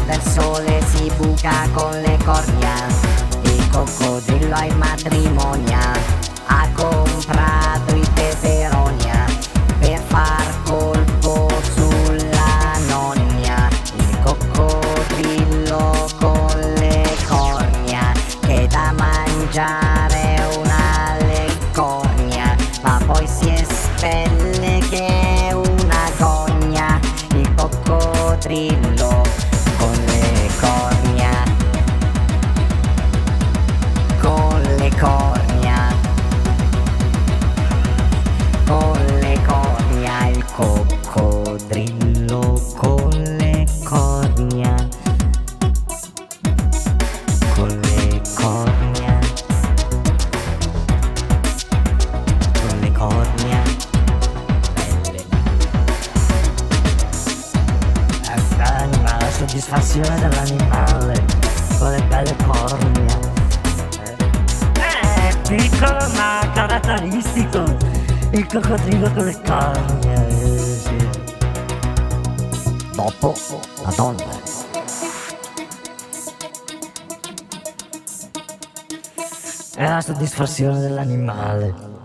del sole si buca con le corna. Il coccodrillo ai matrimonia ha comprato i peperonia per far colpo sulla nonna. Il coccodrillo con le corna che da mangiare una leccornia, ma poi si espelle che è una gogna. Il coccodrillo con le corna, con le corna, con le corna. Il coccodrillo con le corna, con le corna, con le corna belle. La soddisfazione dell'animale con le belle corna. Piccolo ma caratteristico, il coccodrillo con le corna. Sì. Dopo la donna. È la soddisfazione dell'animale.